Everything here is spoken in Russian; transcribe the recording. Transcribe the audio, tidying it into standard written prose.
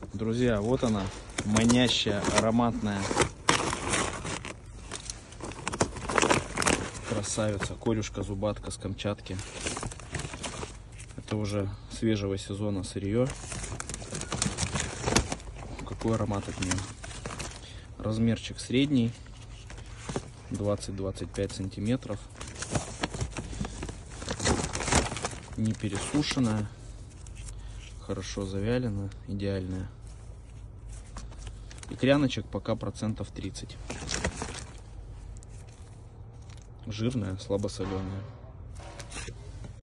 Друзья, вот она, манящая, ароматная красавица, корюшка-зубатка с Камчатки. Это уже свежего сезона сырье. Какой аромат от нее. Размерчик средний, 20-25 сантиметров. Не пересушенная, хорошо завялена, идеальная. Икряночек пока процентов 30. Жирная, слабосоленая.